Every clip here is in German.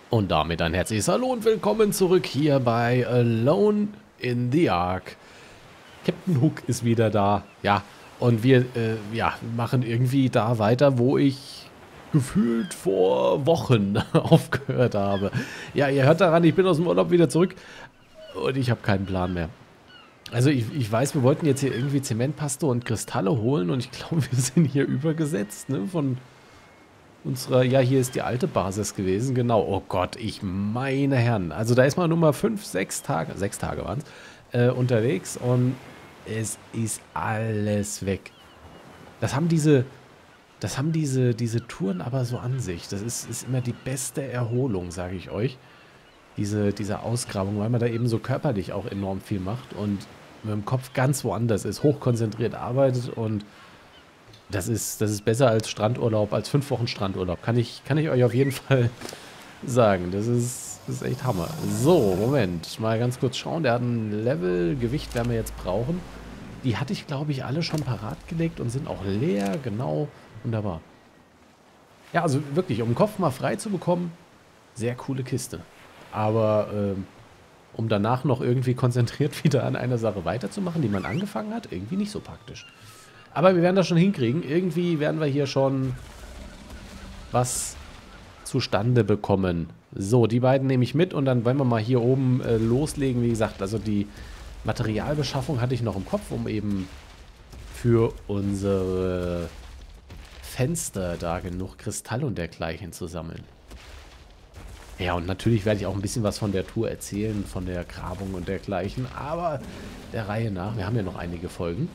Und damit ein herzliches Hallo und willkommen zurück hier bei Alone in the Ark. Captain Hook ist wieder da. Ja, und wir machen irgendwie da weiter, wo ich gefühlt vor Wochen aufgehört habe. Ja, ihr hört daran, ich bin aus dem Urlaub wieder zurück und ich habe keinen Plan mehr. Also ich weiß, wir wollten jetzt hier irgendwie Zementpaste und Kristalle holen und ich glaube, wir sind hier übergesetzt, ne, von unserer, ja, hier ist die alte Basis gewesen, genau. Oh Gott, ich meine Herren. Also da ist man nur mal 6 Tage waren es, unterwegs und es ist alles weg. Das haben diese Touren aber so an sich. Das ist immer die beste Erholung, sage ich euch. Diese Ausgrabung, weil man da eben so körperlich auch enorm viel macht und mit dem Kopf ganz woanders ist, hochkonzentriert arbeitet und das ist besser als Strandurlaub, als 5 Wochen Strandurlaub. Kann ich euch auf jeden Fall sagen. Das ist echt Hammer. So, Moment. Mal ganz kurz schauen. Der hat ein Level. Gewicht werden wir jetzt brauchen. Die hatte ich, glaube ich, alle schon parat gelegt und sind auch leer. Genau. Wunderbar. Ja, also wirklich, um den Kopf mal frei zu bekommen, sehr coole Kiste. Aber um danach noch irgendwie konzentriert wieder an einer Sache weiterzumachen, die man angefangen hat, irgendwie nicht so praktisch. Aber wir werden das schon hinkriegen. Irgendwie werden wir hier schon was zustande bekommen. So, die beiden nehme ich mit und dann wollen wir mal hier oben loslegen. Wie gesagt, also die Materialbeschaffung hatte ich noch im Kopf, um eben für unsere Fenster da genug Kristall und dergleichen zu sammeln. Ja, und natürlich werde ich auch ein bisschen was von der Tour erzählen, von der Grabung und dergleichen. Aber der Reihe nach, wir haben ja noch einige Folgen.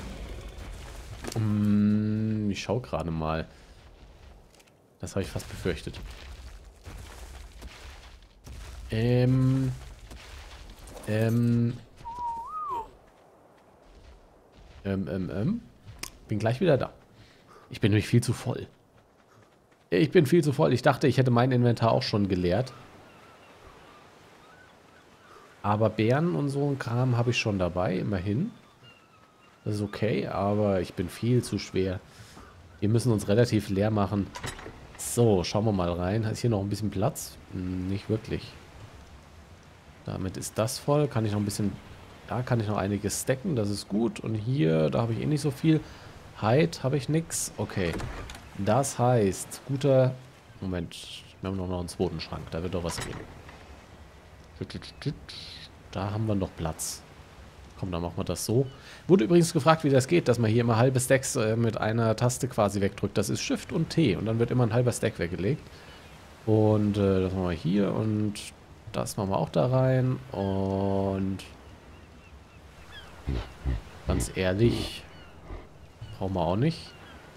Ich schaue gerade mal. Das habe ich fast befürchtet. Bin gleich wieder da. Ich bin nämlich viel zu voll. Ich bin viel zu voll. Ich dachte, ich hätte mein Inventar auch schon geleert. Aber Beeren und so ein Kram habe ich schon dabei, immerhin. Das ist okay, aber ich bin viel zu schwer. Wir müssen uns relativ leer machen. So, schauen wir mal rein. Ist hier noch ein bisschen Platz? Nicht wirklich. Damit ist das voll. Kann ich noch ein bisschen... Da kann ich noch einiges stacken. Das ist gut. Und hier, da habe ich eh nicht so viel. Hide habe ich nichts. Okay. Das heißt, guter... Moment. Wir haben noch einen zweiten Schrank. Da wird doch was gehen. Da haben wir noch Platz. Komm, dann machen wir das so. Wurde übrigens gefragt, wie das geht, dass man hier immer halbe Stacks mit einer Taste quasi wegdrückt. Das ist Shift und T und dann wird immer ein halber Stack weggelegt. Und das machen wir hier und das machen wir auch da rein. Und ganz ehrlich, brauchen wir auch nicht.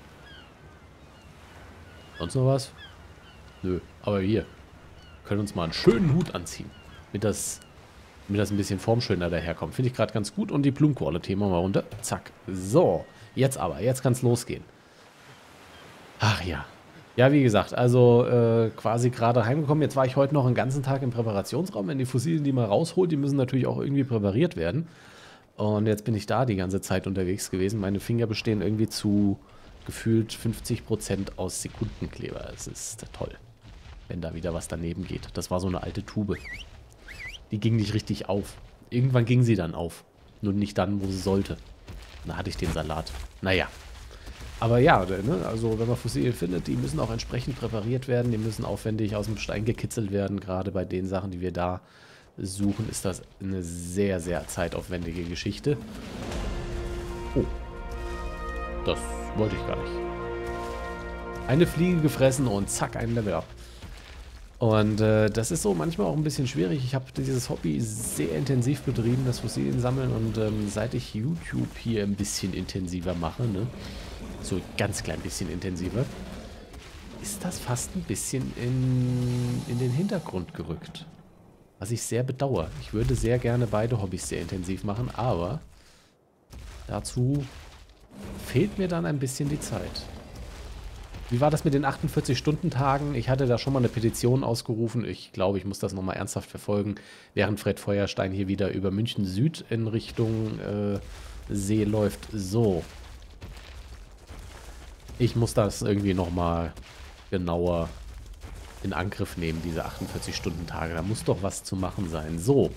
Sonst noch was? Nö, aber wir können uns mal einen schönen Hut anziehen, damit das ein bisschen formschöner daherkommt. Finde ich gerade ganz gut. Und die Blumenquality machen wir runter. Zack. So, jetzt aber. Jetzt kann es losgehen. Ach ja. Ja, wie gesagt, also quasi gerade heimgekommen. Jetzt war ich heute noch einen ganzen Tag im Präparationsraum. Wenn die Fossilien, die man rausholt, die müssen natürlich auch irgendwie präpariert werden. Und jetzt bin ich da die ganze Zeit unterwegs gewesen. Meine Finger bestehen irgendwie zu gefühlt 50% aus Sekundenkleber. Es ist toll, wenn da wieder was daneben geht. Das war so eine alte Tube. Die ging nicht richtig auf. Irgendwann ging sie dann auf. Nur nicht dann, wo sie sollte. Da hatte ich den Salat. Naja. Aber ja, ne, also wenn man Fossilien findet, die müssen auch entsprechend präpariert werden. Die müssen aufwendig aus dem Stein gekitzelt werden. Gerade bei den Sachen, die wir da suchen, ist das eine sehr, sehr zeitaufwendige Geschichte. Oh. Das wollte ich gar nicht. Eine Fliege gefressen und zack, ein Level up. Und das ist so manchmal auch ein bisschen schwierig. Ich habe dieses Hobby sehr intensiv betrieben, das Fossilien sammeln. Und seit ich YouTube hier ein bisschen intensiver mache, ne, so ganz klein bisschen intensiver, ist das fast ein bisschen in den Hintergrund gerückt. Was ich sehr bedauere. Ich würde sehr gerne beide Hobbys sehr intensiv machen, aber dazu fehlt mir dann ein bisschen die Zeit. Wie war das mit den 48-Stunden-Tagen? Ich hatte da schon mal eine Petition ausgerufen. Ich glaube, ich muss das nochmal ernsthaft verfolgen, während Fred Feuerstein hier wieder über München Süd in Richtung See läuft. So. Ich muss das irgendwie nochmal genauer in Angriff nehmen, diese 48-Stunden-Tage. Da muss doch was zu machen sein. So.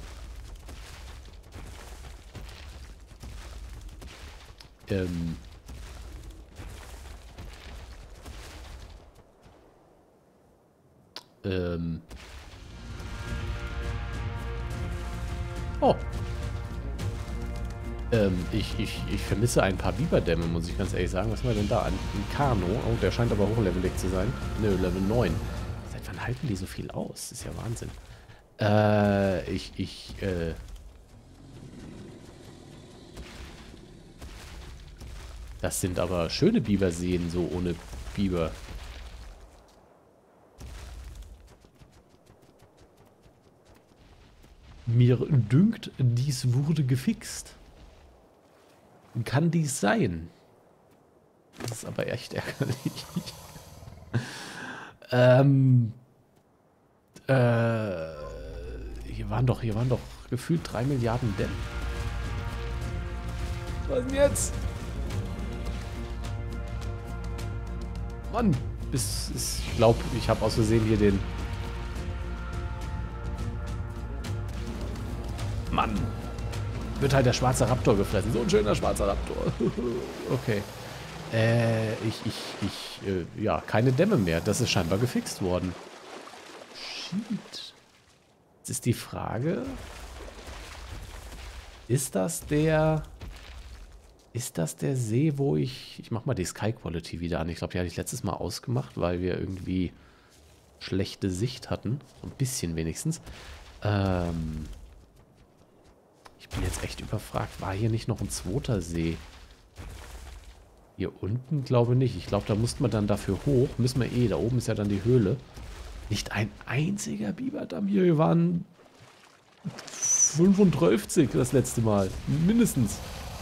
Oh. Ich vermisse ein paar Biberdämme, muss ich ganz ehrlich sagen. Was haben wir denn da? Ein Kano. Oh, der scheint aber hochlevelig zu sein. Nö, Level 9. Seit wann halten die so viel aus? Das ist ja Wahnsinn. Das sind aber schöne Biberseen, so ohne Biber. Mir dünkt, dies wurde gefixt. Kann dies sein? Das ist aber echt ärgerlich. Hier waren doch gefühlt 3 Milliarden Dämme. Was denn jetzt? Mann, ich glaube, ich habe aus Versehen hier den... Mann. Wird halt der schwarze Raptor gefressen. So ein schöner schwarzer Raptor. Okay. Ja, keine Dämme mehr. Das ist scheinbar gefixt worden. Shit. Jetzt ist die Frage... Ist das der See, wo ich... Ich mach mal die Sky Quality wieder an. Ich glaube, die hatte ich letztes Mal ausgemacht, weil wir irgendwie schlechte Sicht hatten. So ein bisschen wenigstens. Ich bin jetzt echt überfragt. War hier nicht noch ein zweiter See? Hier unten glaube ich nicht. Ich glaube, da musste man dann dafür hoch. Müssen wir eh. Da oben ist ja dann die Höhle. Nicht ein einziger Biberdamm hier. Wir waren 35 das letzte Mal. Mindestens.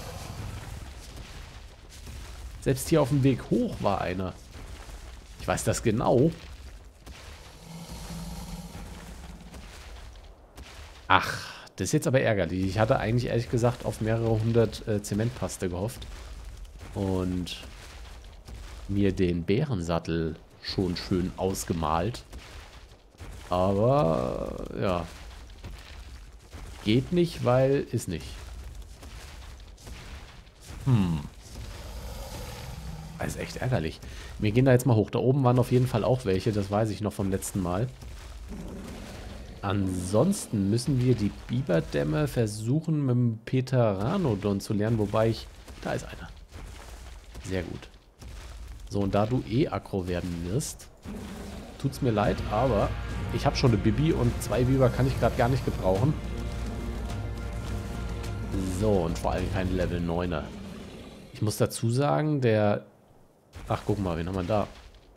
Selbst hier auf dem Weg hoch war einer. Ich weiß das genau. Ach, das ist jetzt aber ärgerlich. Ich hatte eigentlich ehrlich gesagt auf mehrere hundert Zementpaste gehofft. Und mir den Bärensattel schon schön ausgemalt. Aber, ja. Geht nicht, weil ist nicht. Das ist echt ärgerlich. Wir gehen da jetzt mal hoch. Da oben waren auf jeden Fall auch welche. Das weiß ich noch vom letzten Mal. Ansonsten müssen wir die Biberdämme versuchen mit dem Pteranodon zu lernen. Wobei ich... Da ist einer. Sehr gut. So, und da du eh aggro werden wirst, tut's mir leid, aber ich habe schon eine Bibi und 2 Biber kann ich gerade gar nicht gebrauchen. So, und vor allem kein Level 9er. Ich muss dazu sagen, der... Ach, guck mal, wen haben wir da?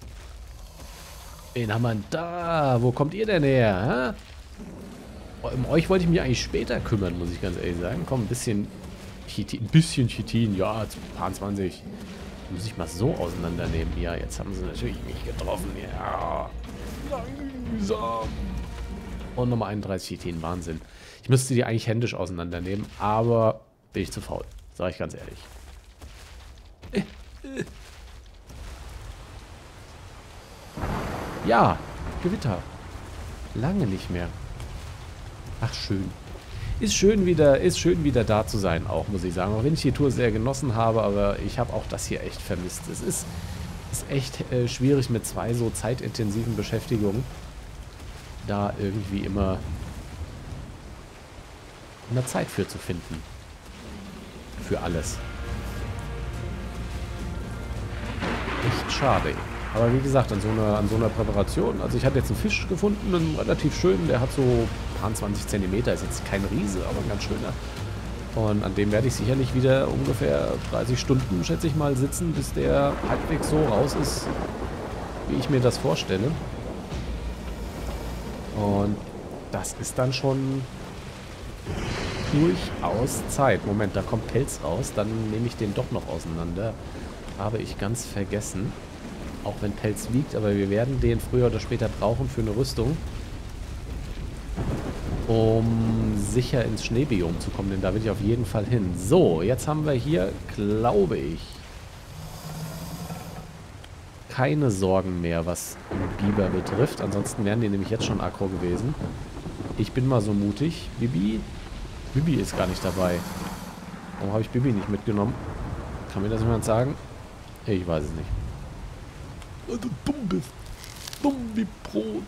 Wen haben wir da? Wo kommt ihr denn her? Hä? Um euch wollte ich mich eigentlich später kümmern, muss ich ganz ehrlich sagen. Komm, ein bisschen Chitin, ja, 20. Muss ich mal so auseinandernehmen. Ja, jetzt haben sie natürlich mich getroffen. Ja. Langsam. Und nochmal 31 Chitin, Wahnsinn. Ich müsste die eigentlich händisch auseinandernehmen, aber bin ich zu faul. Sag ich ganz ehrlich. Ja, Gewitter. Lange nicht mehr. Ach, schön. Ist schön wieder da zu sein, auch, muss ich sagen. Auch wenn ich die Tour sehr genossen habe, aber ich habe auch das hier echt vermisst. Es ist echt schwierig mit 2 so zeitintensiven Beschäftigungen, da irgendwie immer Zeit für zu finden. Für alles. Echt schade. Aber wie gesagt, an so einer Präparation, also ich hatte jetzt einen Fisch gefunden, einen relativ schönen, der hat so ein paar 20 Zentimeter, ist jetzt kein Riese, aber ein ganz schöner. Und an dem werde ich sicherlich wieder ungefähr 30 Stunden, schätze ich mal, sitzen, bis der halbwegs so raus ist, wie ich mir das vorstelle. Und das ist dann schon durchaus Zeit. Moment, da kommt Pelz raus, dann nehme ich den doch noch auseinander. Habe ich ganz vergessen. Auch wenn Pelz wiegt, aber wir werden den früher oder später brauchen für eine Rüstung. Um sicher ins Schneebiom zu kommen, denn da will ich auf jeden Fall hin. So, jetzt haben wir hier, glaube ich, keine Sorgen mehr, was Biber betrifft. Ansonsten wären die nämlich jetzt schon aggro gewesen. Ich bin mal so mutig. Bibi? Bibi ist gar nicht dabei. Warum habe ich Bibi nicht mitgenommen? Kann mir das jemand sagen? Ich weiß es nicht. Weil du dumm bist. Dumm wie Brot.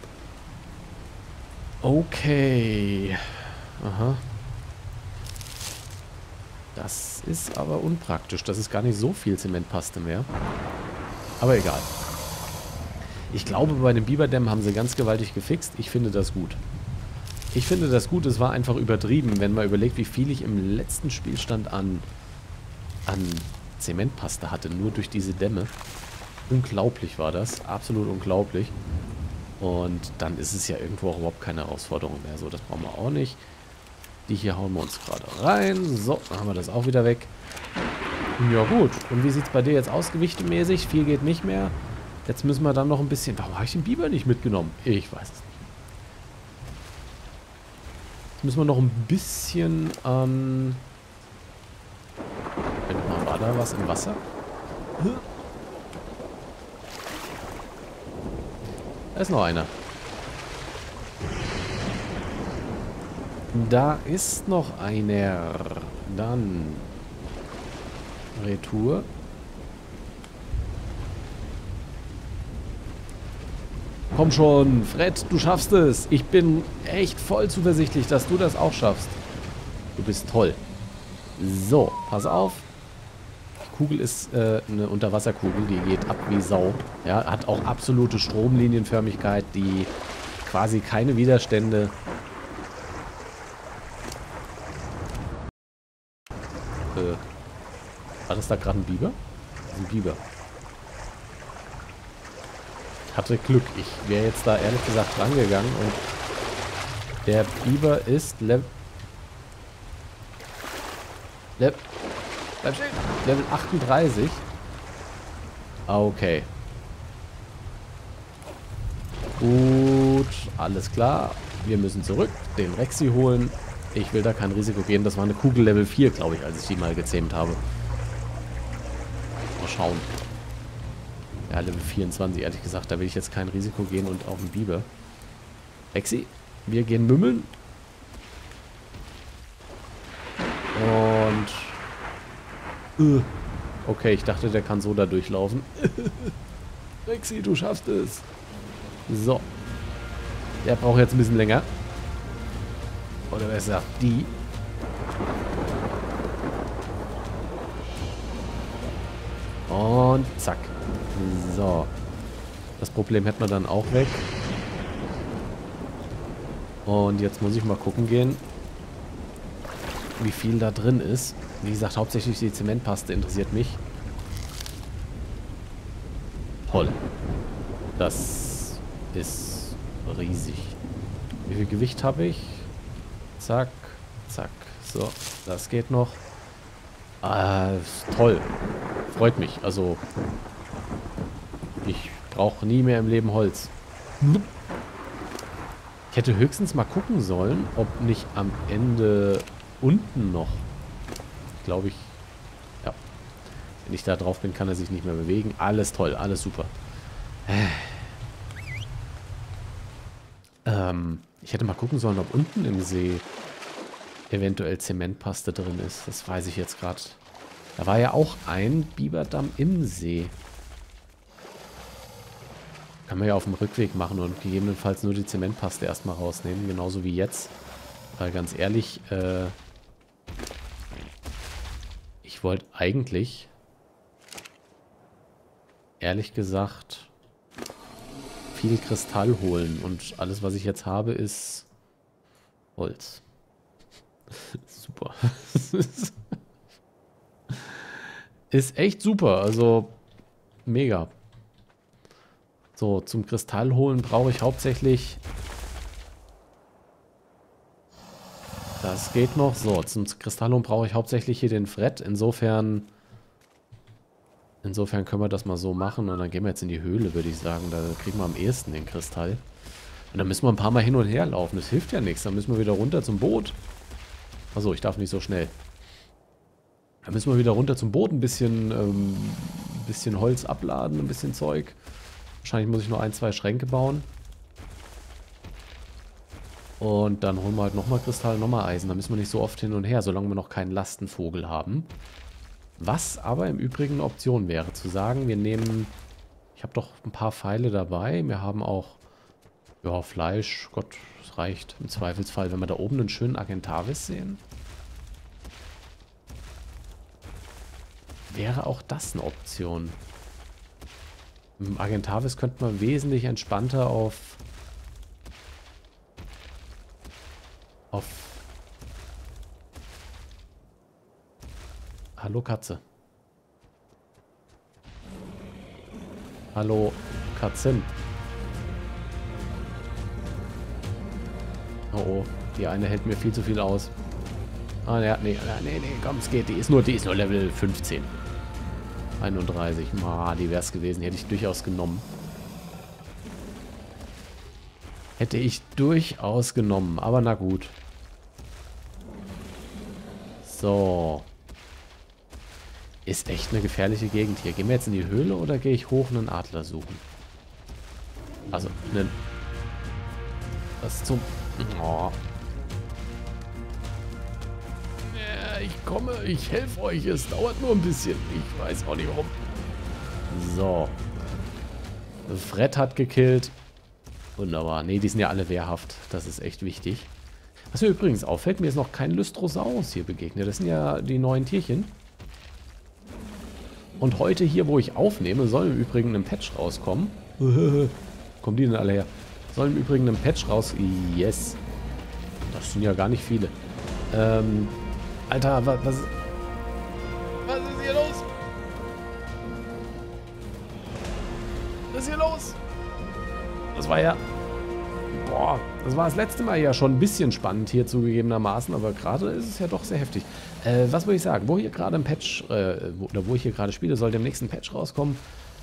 Okay. Aha. Das ist aber unpraktisch. Das ist gar nicht so viel Zementpaste mehr. Aber egal. Ich glaube, bei den Biberdämmen haben sie ganz gewaltig gefixt. Ich finde das gut. Ich finde das gut. Es war einfach übertrieben, wenn man überlegt, wie viel ich im letzten Spielstand an Zementpaste hatte. Nur durch diese Dämme. Unglaublich war das. Absolut unglaublich. Und dann ist es ja irgendwo auch überhaupt keine Herausforderung mehr. So, das brauchen wir auch nicht. Die hier hauen wir uns gerade rein. So, dann haben wir das auch wieder weg. Ja gut. Und wie sieht es bei dir jetzt aus, gewichtemäßig? Viel geht nicht mehr. Jetzt müssen wir dann noch ein bisschen... Warum habe ich den Biber nicht mitgenommen? Ich weiß es nicht. Jetzt müssen wir noch ein bisschen... War da was im Wasser? Da ist noch einer. Da ist noch einer. Dann Retour. Komm schon, Fred, du schaffst es. Ich bin echt voll zuversichtlich, dass du das auch schaffst. Du bist toll. So, pass auf. Die Kugel ist eine Unterwasserkugel, die geht ab wie Sau. Ja, hat auch absolute Stromlinienförmigkeit, die quasi keine Widerstände. War das da gerade ein Biber? Das ist ein Biber. Hatte Glück. Ich wäre jetzt da ehrlich gesagt rangegangen und der Biber ist Level 38. Okay. Gut, alles klar. Wir müssen zurück, den Rexy holen. Ich will da kein Risiko gehen. Das war eine Kugel Level 4, glaube ich, als ich die mal gezähmt habe. Mal schauen. Ja, Level 24, ehrlich gesagt. Da will ich jetzt kein Risiko gehen und auf den Biber. Rexy, wir gehen mümmeln. Und... okay, ich dachte, der kann so da durchlaufen. Rexy, du schaffst es. So. Der braucht jetzt ein bisschen länger. Oder besser, die. Und zack. So. Das Problem hätten wir dann auch weg. Und jetzt muss ich mal gucken gehen, wie viel da drin ist. Wie gesagt, hauptsächlich die Zementpaste interessiert mich. Toll. Das ist riesig. Wie viel Gewicht habe ich? Zack, zack. So, das geht noch. Ist toll. Freut mich. Also, ich brauche nie mehr im Leben Holz. Ich hätte höchstens mal gucken sollen, ob nicht am Ende unten noch... glaube ich... Ja. Wenn ich da drauf bin, kann er sich nicht mehr bewegen. Alles toll, alles super. Ich hätte mal gucken sollen, ob unten im See eventuell Zementpaste drin ist. Das weiß ich jetzt gerade. Da war ja auch ein Biberdamm im See. Kann man ja auf dem Rückweg machen und gegebenenfalls nur die Zementpaste erstmal rausnehmen. Genauso wie jetzt. Weil ganz ehrlich, ich wollte eigentlich, ehrlich gesagt, viel Kristall holen. Und alles, was ich jetzt habe, ist Holz. Super. Ist echt super. Also, mega. So, zum Kristall holen brauche ich hauptsächlich... Das geht noch. So, zum Kristall holen brauche ich hauptsächlich hier den Fred. Insofern können wir das mal so machen. Und dann gehen wir jetzt in die Höhle, würde ich sagen. Da kriegen wir am ehesten den Kristall. Und dann müssen wir ein paar Mal hin und her laufen. Das hilft ja nichts. Dann müssen wir wieder runter zum Boot. Achso, ich darf nicht so schnell. Dann müssen wir wieder runter zum Boot. Ein bisschen Holz abladen, ein bisschen Zeug. Wahrscheinlich muss ich nur 1, 2 Schränke bauen. Und dann holen wir halt nochmal Kristall, nochmal Eisen. Da müssen wir nicht so oft hin und her, solange wir noch keinen Lastenvogel haben. Was aber im Übrigen eine Option wäre, zu sagen, wir nehmen... Ich habe doch ein paar Pfeile dabei. Wir haben auch... Ja, Fleisch. Gott, das reicht im Zweifelsfall. Wenn wir da oben einen schönen Argentavis sehen, wäre auch das eine Option. Im Argentavis könnte man wesentlich entspannter auf... Hallo Katze. Hallo Katzin. Oh oh, die eine hält mir viel zu viel aus. Ah ja, nee, komm, es geht. Die ist nur Level 15. 31. Die wäre es gewesen. Hätte ich durchaus genommen. Hätte ich durchaus genommen. Aber na gut. So. Ist echt eine gefährliche Gegend hier. Gehen wir jetzt in die Höhle oder gehe ich hoch einen Adler suchen? Also, einen... Was zum... Oh. Ja, ich komme, ich helfe euch. Es dauert nur ein bisschen. Ich weiß auch nicht warum. So. Fred hat gekillt. Wunderbar. Ne, die sind ja alle wehrhaft. Das ist echt wichtig. Was mir übrigens auffällt, mir ist noch kein Lystrosaurus hier begegnet. Das sind ja die neuen Tierchen. Und heute hier, wo ich aufnehme, soll im Übrigen ein Patch rauskommen. Kommen die denn alle her? Soll im Übrigen ein Patch raus... Yes. Das sind ja gar nicht viele. Alter, was ist hier los? Was ist hier los? Das war ja... Boah, das war das letzte Mal ja schon ein bisschen spannend hier zugegebenermaßen, aber gerade ist es ja doch sehr heftig. Was würde ich sagen? Wo hier gerade ein Patch, wo ich hier gerade spiele, soll demnächst ein Patch rauskommen,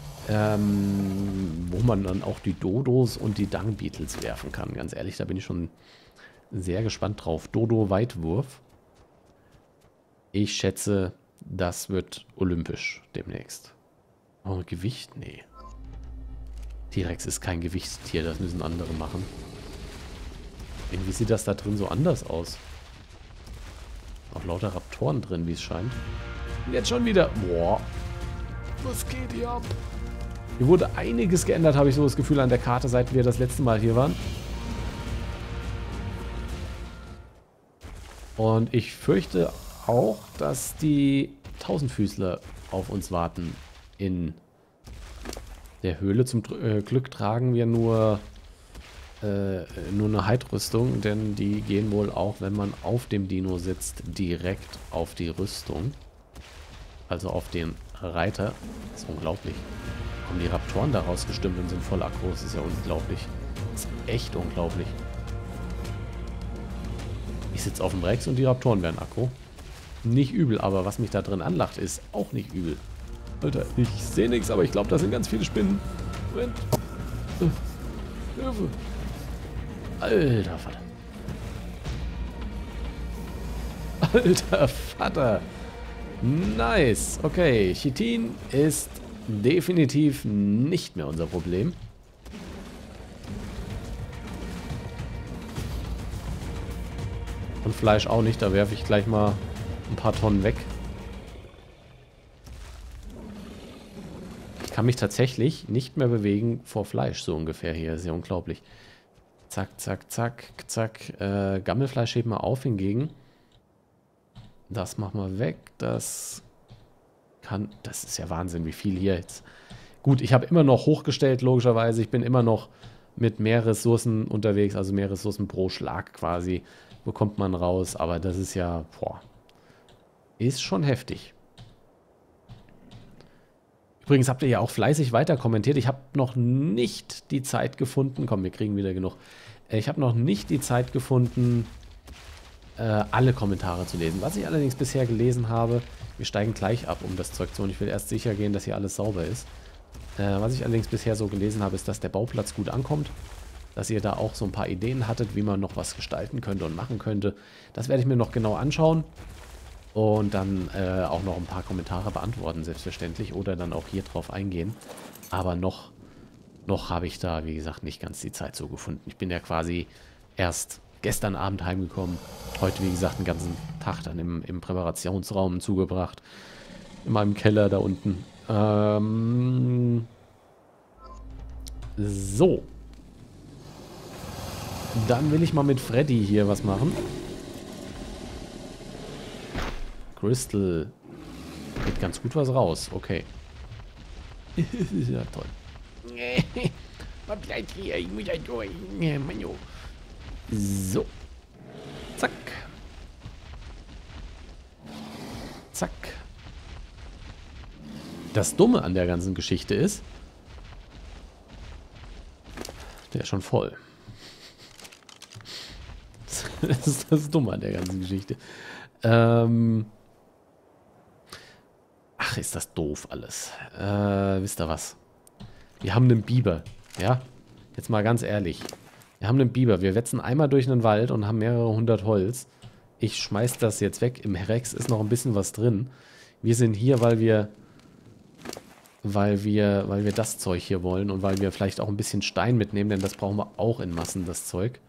wo man dann auch die Dodos und die Dung Beetles werfen kann. Ganz ehrlich, da bin ich schon sehr gespannt drauf. Dodo-Weitwurf. Ich schätze, das wird olympisch demnächst. Oh, Gewicht? Nee. T-Rex ist kein Gewichtstier, das müssen andere machen. Irgendwie sieht das da drin so anders aus. Auch lauter Raptoren drin, wie es scheint. Und jetzt schon wieder. Boah. Was geht hier ab? Hier wurde einiges geändert, habe ich so das Gefühl, an der Karte, seit wir das letzte Mal hier waren. Und ich fürchte auch, dass die Tausendfüßler auf uns warten in der Höhle. Zum Glück tragen wir nur eine Heidrüstung, denn die gehen wohl auch, wenn man auf dem Dino sitzt, direkt auf die Rüstung. Also auf den Reiter. Das ist unglaublich. Kommen die Raptoren da rausgestimmt und sind voll aggro. Das ist ja unglaublich. Das ist echt unglaublich. Ich sitze auf dem Rex und die Raptoren werden aggro. Nicht übel, aber was mich da drin anlacht, ist auch nicht übel. Alter, ich sehe nichts, aber ich glaube, da sind ganz viele Spinnen. Moment. Hilfe. Alter Vater. Alter Vater. Nice. Okay, Chitin ist definitiv nicht mehr unser Problem. Und Fleisch auch nicht, da werfe ich gleich mal ein paar Tonnen weg. Ich kann mich tatsächlich nicht mehr bewegen vor Fleisch, so ungefähr hier. Das ist ja unglaublich. Zack, zack, zack, zack. Gammelfleisch heben wir auf hingegen. Das machen wir weg. Das kann... Das ist ja Wahnsinn, wie viel hier jetzt... Gut, ich habe immer noch hochgestellt, logischerweise. Ich bin immer noch mit mehr Ressourcen unterwegs, also mehr Ressourcen pro Schlag quasi. Bekommt man raus, aber das ist ja... Boah, ist schon heftig. Übrigens habt ihr ja auch fleißig weiter kommentiert. Ich habe noch nicht die Zeit gefunden. Komm, wir kriegen wieder genug. Ich habe noch nicht die Zeit gefunden, alle Kommentare zu lesen. Was ich allerdings bisher gelesen habe, wir steigen gleich ab, um das Zeug zu holen. Ich will erst sicher gehen, dass hier alles sauber ist. Was ich allerdings bisher so gelesen habe, ist, dass der Bauplatz gut ankommt. Dass ihr da auch so ein paar Ideen hattet, wie man noch was gestalten könnte und machen könnte. Das werde ich mir noch genau anschauen. Und dann auch noch ein paar Kommentare beantworten, selbstverständlich. Oder dann auch hier drauf eingehen. Aber noch noch habe ich da, wie gesagt, nicht ganz die Zeit so gefunden. Ich bin ja quasi erst gestern Abend heimgekommen. Heute, wie gesagt, den ganzen Tag dann im Präparationsraum zugebracht. In meinem Keller da unten. So. Dann will ich mal mit Freddy hier was machen. Crystal. Geht ganz gut was raus. Okay. Ja, toll. So. Zack. Zack. Das Dumme an der ganzen Geschichte ist, der ist schon voll. Das ist das Dumme an der ganzen Geschichte. Ach, ist das doof alles. Wisst ihr was? Wir haben einen Biber. Ja? Jetzt mal ganz ehrlich. Wir haben einen Biber. Wir wetzen einmal durch einen Wald und haben mehrere hundert Holz. Ich schmeiß das jetzt weg. Im Rex ist noch ein bisschen was drin. Wir sind hier, weil wir das Zeug hier wollen und weil wir vielleicht auch ein bisschen Stein mitnehmen, denn das brauchen wir auch in Massen, das Zeug.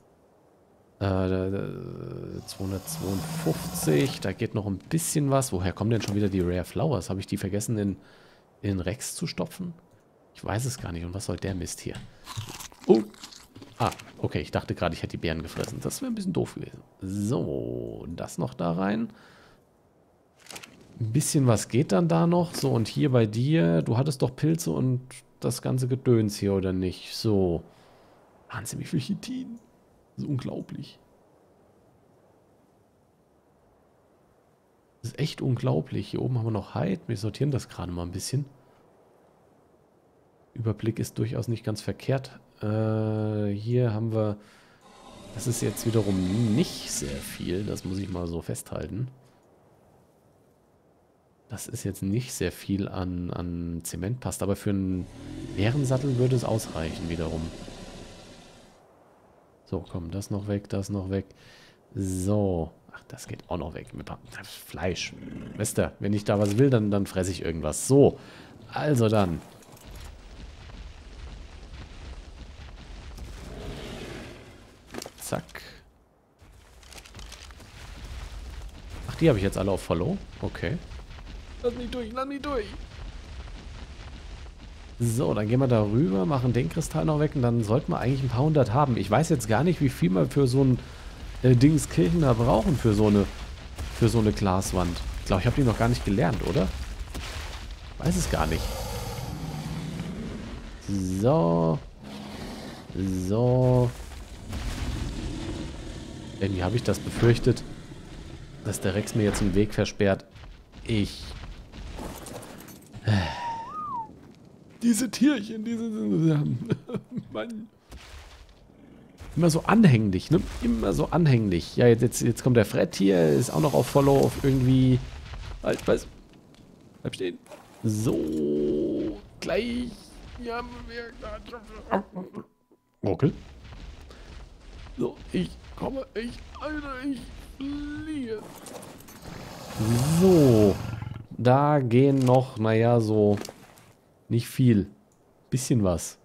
252, da geht noch ein bisschen was. Woher kommen denn schon wieder die Rare Flowers? Habe ich die vergessen in den Rex zu stopfen? Ich weiß es gar nicht. Und was soll der Mist hier? Oh! Ah, okay, ich dachte gerade, ich hätte die Beeren gefressen. Das wäre ein bisschen doof gewesen. So, das noch da rein. Ein bisschen was geht dann da noch. So, und hier bei dir, du hattest doch Pilze und das ganze Gedöns hier, oder nicht? So. Wahnsinn, wie viel Chitin. Das ist unglaublich. Das ist echt unglaublich. Hier oben haben wir noch Hide. Wir sortieren das gerade mal ein bisschen. Überblick ist durchaus nicht ganz verkehrt. Hier haben wir... Das ist jetzt wiederum nicht sehr viel. Das muss ich mal so festhalten. Das ist jetzt nicht sehr viel an Zement passt. Aber für einen Bärensattel würde es ausreichen wiederum. So, komm, das noch weg, das noch weg. So. Ach, das geht auch noch weg. Fleisch. Wisst ihr, wenn ich da was will, dann fresse ich irgendwas. So. Also dann. Zack. Ach, die habe ich jetzt alle auf Follow? Okay. Lass mich durch, lass mich durch. So, dann gehen wir da rüber, machen den Kristall noch weg und dann sollten wir eigentlich ein paar hundert haben. Ich weiß jetzt gar nicht, wie viel wir für so ein Dingskirchen da brauchen, für so eine Glaswand. Ich glaube, ich habe die noch gar nicht gelernt, oder? Weiß es gar nicht. So. So. Irgendwie habe ich das befürchtet, dass der Rex mir jetzt den Weg versperrt. Diese Tierchen, Mann. Immer so anhänglich, ne? Immer so anhänglich. Ja, jetzt kommt der Fred hier, ist auch noch auf Follow auf irgendwie... Halt, was? Bleib stehen. So, gleich. Ja, okay. So, ich komme, ich fliege. So. Da gehen noch, naja, so nicht viel. Bisschen was.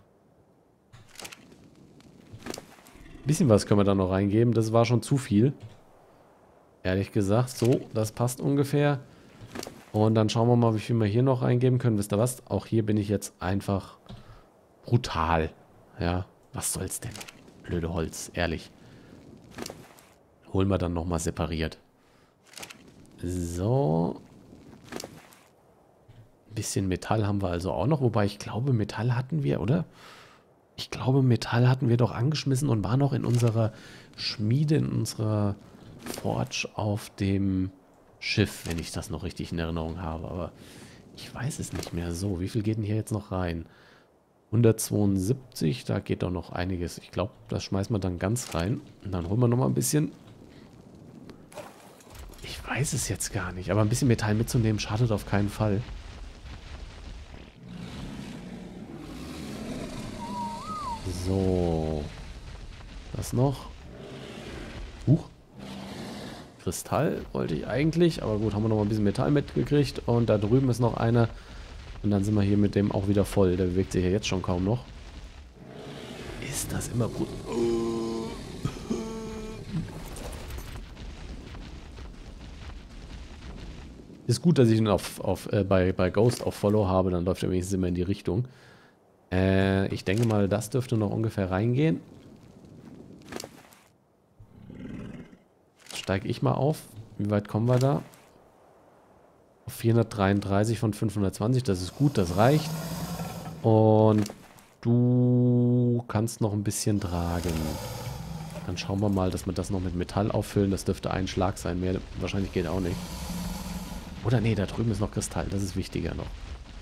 Bisschen was können wir da noch reingeben. Das war schon zu viel. Ehrlich gesagt. So, das passt ungefähr. Und dann schauen wir mal, wie viel wir hier noch reingeben können. Wisst ihr was? Auch hier bin ich jetzt einfach brutal. Ja, was soll's denn? Blöde Holz, ehrlich. Holen wir dann nochmal separiert. So. Ein bisschen Metall haben wir also auch noch. Wobei ich glaube, Metall hatten wir, oder? Ich glaube, Metall hatten wir doch angeschmissen und war noch in unserer Schmiede, in unserer Forge auf dem Schiff, wenn ich das noch richtig in Erinnerung habe. Aber ich weiß es nicht mehr. So, wie viel geht denn hier jetzt noch rein? 172, da geht doch noch einiges. Ich glaube, das schmeißen wir dann ganz rein. Und dann holen wir nochmal ein bisschen. Ich weiß es jetzt gar nicht. Aber ein bisschen Metall mitzunehmen schadet auf keinen Fall. So. Das noch. Kristall wollte ich eigentlich. Aber gut, haben wir noch mal ein bisschen Metall mitgekriegt. Und da drüben ist noch einer. Und dann sind wir hier mit dem auch wieder voll. Der bewegt sich ja jetzt schon kaum noch. Ist das immer gut? Ist gut, dass ich ihn bei Ghost auf Follow habe. Dann läuft er wenigstens immer in die Richtung. Ich denke mal, das dürfte noch ungefähr reingehen. Steige ich mal auf. Wie weit kommen wir da? Auf 433 von 520. Das ist gut, das reicht. Und du kannst noch ein bisschen tragen. Dann schauen wir mal, dass wir das noch mit Metall auffüllen. Das dürfte ein Schlag sein. Mehr wahrscheinlich geht auch nicht. Oder nee, da drüben ist noch Kristall. Das ist wichtiger noch.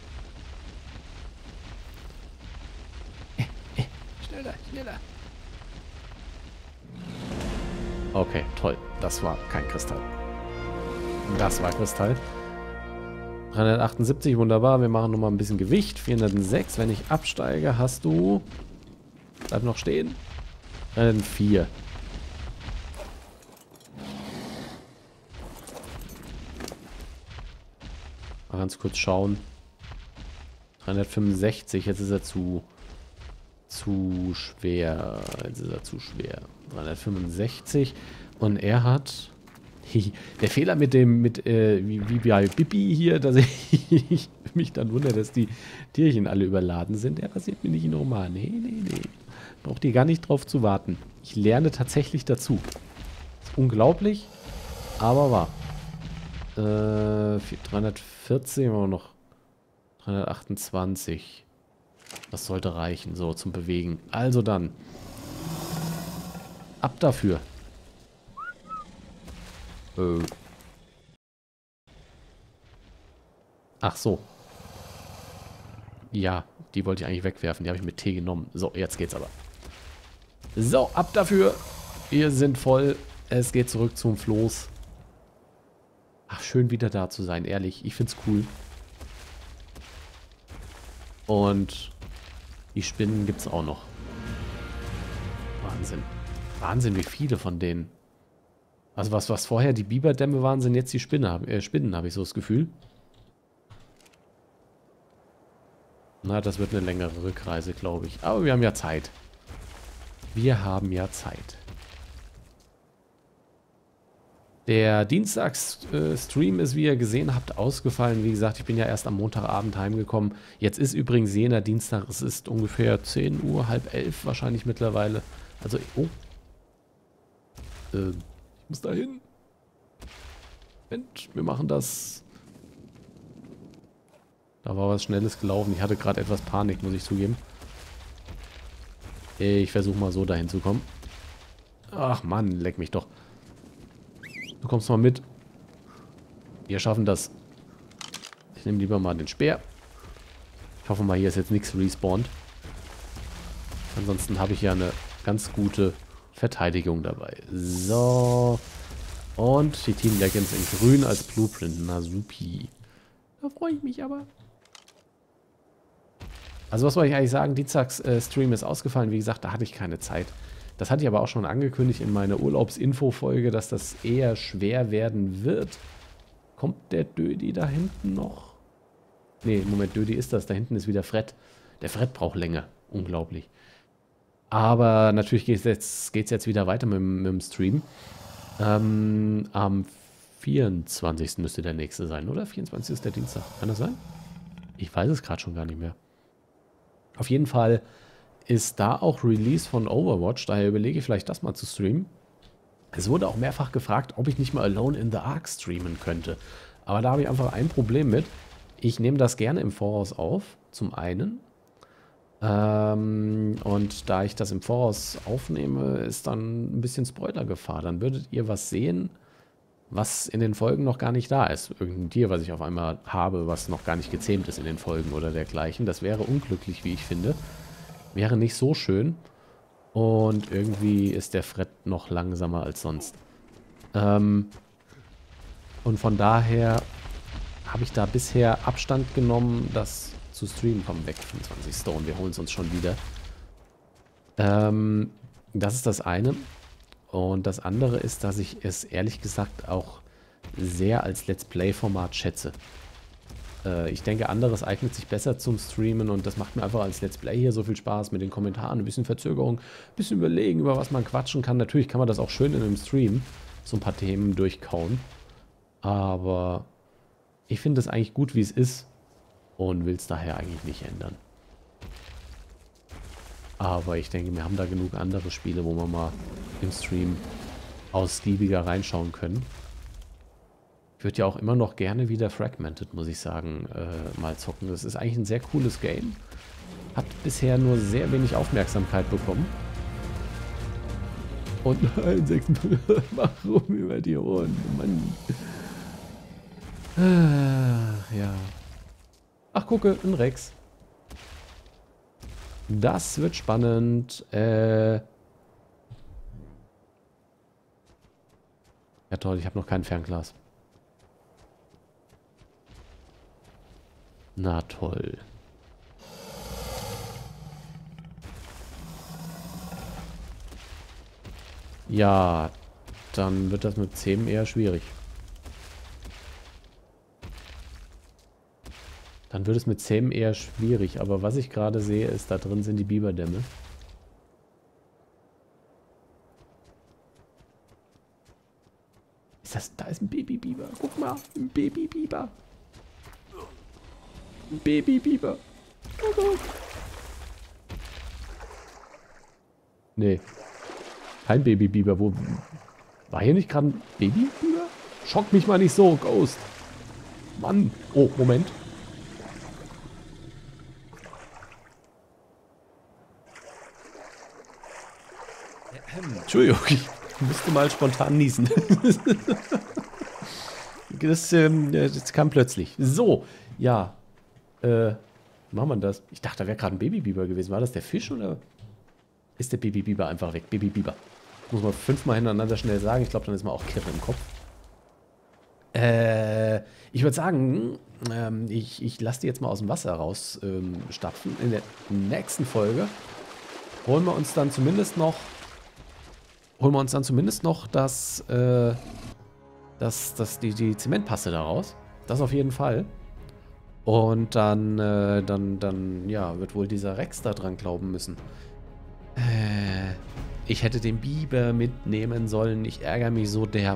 Schneller, schneller. Okay, toll. Das war kein Kristall. Das war Kristall. 378, wunderbar. Wir machen nochmal ein bisschen Gewicht. 406. Wenn ich absteige, hast du... Bleib noch stehen. 304. Mal ganz kurz schauen. 365. Jetzt ist er zu schwer. Jetzt ist er zu schwer. 365. Und er hat... Der Fehler wie bei Bibi hier, dass ich mich dann wundere, dass die Tierchen alle überladen sind, der passiert mir nicht in Roman. Nee. Braucht ihr gar nicht drauf zu warten. Ich lerne tatsächlich dazu. Ist unglaublich, aber wahr. 340 haben wir noch. 328. Das sollte reichen, so zum Bewegen. Also dann. Ab dafür. Ach so. Ja, die wollte ich eigentlich wegwerfen. Die habe ich mit T genommen. So, jetzt geht's aber. So, ab dafür. Wir sind voll. Es geht zurück zum Floß. Ach, schön wieder da zu sein, ehrlich. Ich find's cool. Und die Spinnen gibt's auch noch. Wahnsinn. Wahnsinn, wie viele von denen. Also was vorher die Biberdämme waren, sind jetzt die Spinnen, habe ich so das Gefühl. Na, das wird eine längere Rückreise, glaube ich. Aber wir haben ja Zeit. Wir haben ja Zeit. Der Dienstags-Stream ist, wie ihr gesehen habt, ausgefallen. Wie gesagt, ich bin ja erst am Montagabend heimgekommen. Jetzt ist übrigens jener Dienstag, es ist ungefähr 10 Uhr, halb 11 wahrscheinlich mittlerweile. Also, oh. Ich muss da hin. Mensch, wir machen das. Da war was Schnelles gelaufen. Ich hatte gerade etwas Panik, muss ich zugeben. Ich versuche mal so dahin zu kommen. Ach Mann, leck mich doch. Du kommst mal mit. Wir schaffen das. Ich nehme lieber mal den Speer. Ich hoffe mal, hier ist jetzt nichts respawned. Ansonsten habe ich ja eine ganz gute Verteidigung dabei. So. Und die Team Legends in grün als Blueprint. Na supi. Da freue ich mich aber. Also was wollte ich eigentlich sagen? Dienstags-Stream ist ausgefallen. Wie gesagt, da hatte ich keine Zeit. Das hatte ich aber auch schon angekündigt in meiner Urlaubsinfo-Folge, dass das eher schwer werden wird. Kommt der Dödi da hinten noch? Nee, Moment, Dödi ist das. Da hinten ist wieder Fred. Der Fred braucht länger. Unglaublich. Aber natürlich geht's jetzt wieder weiter mit dem Stream. Am 24. müsste der nächste sein, oder? 24. ist der Dienstag. Kann das sein? Ich weiß es gerade schon gar nicht mehr. Auf jeden Fall ist da auch Release von Overwatch. Daher überlege ich vielleicht das mal zu streamen. Es wurde auch mehrfach gefragt, ob ich nicht mal Alone in the Ark streamen könnte. Aber da habe ich einfach ein Problem mit. Ich nehme das gerne im Voraus auf, zum einen. Und da ich das im Voraus aufnehme, ist dann ein bisschen Spoilergefahr. Dann würdet ihr was sehen, was in den Folgen noch gar nicht da ist. Irgendein Tier, was ich auf einmal habe, was noch gar nicht gezähmt ist in den Folgen oder dergleichen. Das wäre unglücklich, wie ich finde. Wäre nicht so schön. Und irgendwie ist der Fred noch langsamer als sonst. Und von daher habe ich da bisher Abstand genommen, das zu streamen. Komm weg, 25 Stone, wir holen es uns schon wieder. Das ist das eine. Und das andere ist, dass ich es ehrlich gesagt auch sehr als Let's Play-Format schätze. Ich denke, anderes eignet sich besser zum Streamen und das macht mir einfach als Let's Play hier so viel Spaß mit den Kommentaren, ein bisschen Verzögerung, ein bisschen überlegen, über was man quatschen kann. Natürlich kann man das auch schön in einem Stream, so ein paar Themen durchkauen. Aber ich finde es eigentlich gut, wie es ist und will es daher eigentlich nicht ändern. Aber ich denke, wir haben da genug andere Spiele, wo wir mal im Stream ausgiebiger reinschauen können. Ich würde ja auch immer noch gerne wieder Fragmented, muss ich sagen, mal zocken. Das ist eigentlich ein sehr cooles Game. Hat bisher nur sehr wenig Aufmerksamkeit bekommen. Und nein, 6 mach rum über die Ohren, Mann. Ja. Ach, gucke, ein Rex. Das wird spannend. Ja toll, ich habe noch kein Fernglas. Na toll. Ja, dann wird das mit Zähmen eher schwierig. Dann wird es mit Zähmen eher schwierig. Aber was ich gerade sehe, ist, da drin sind die Biberdämme. Ist das? Da ist ein Babybiber. Guck mal, ein Babybiber. Ein Babybiber. Oh Gott. Nee. Kein Babybiber. Wo? War hier nicht gerade ein Babybiber? Schock mich mal nicht so, Ghost. Mann. Oh, Moment. Entschuldigung, ich müsste mal spontan niesen. Das kam plötzlich. So, ja. Wie macht man das? Ich dachte, da wäre gerade ein Babybiber gewesen. War das der Fisch oder ist der Babybiber einfach weg? Babybiber. Muss man 5-mal hintereinander schnell sagen. Ich glaube, dann ist man auch kirre im Kopf. Ich würde sagen, ich lasse die jetzt mal aus dem Wasser raus stapfen. In der nächsten Folge holen wir uns dann zumindest noch die Zementpaste daraus. Das auf jeden Fall. Und dann ja, wird wohl dieser Rex da dran glauben müssen. Ich hätte den Biber mitnehmen sollen. Ich ärgere mich so derb.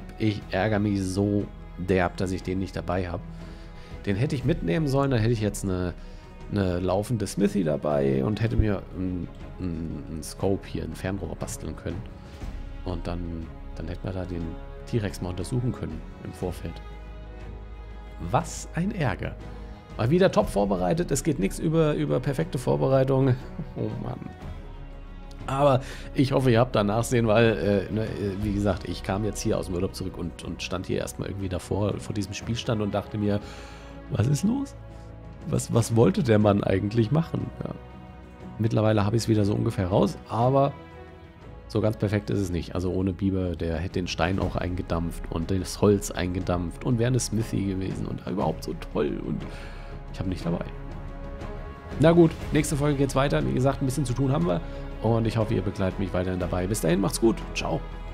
Dass ich den nicht dabei habe. Den hätte ich mitnehmen sollen. Dann hätte ich jetzt eine laufende Smithy dabei und hätte mir einen Scope hier, ein Fernrohr basteln können. Und dann hätten wir da den T-Rex mal untersuchen können im Vorfeld. Was ein Ärger. Mal wieder top vorbereitet. Es geht nichts über perfekte Vorbereitung. Oh Mann. Aber ich hoffe, ihr habt da Nachsehen, weil, wie gesagt, ich kam jetzt hier aus dem Urlaub zurück und stand hier erstmal irgendwie davor, vor diesem Spielstand und dachte mir, was ist los? Was wollte der Mann eigentlich machen? Ja. Mittlerweile habe ich es wieder so ungefähr raus, aber so ganz perfekt ist es nicht. Also ohne Biber, der hätte den Stein auch eingedampft und das Holz eingedampft und wäre eine Smithy gewesen und überhaupt so toll und ich habe nicht dabei. Na gut, nächste Folge geht's weiter. Wie gesagt, ein bisschen zu tun haben wir und ich hoffe, ihr begleitet mich weiterhin dabei. Bis dahin, macht's gut. Ciao.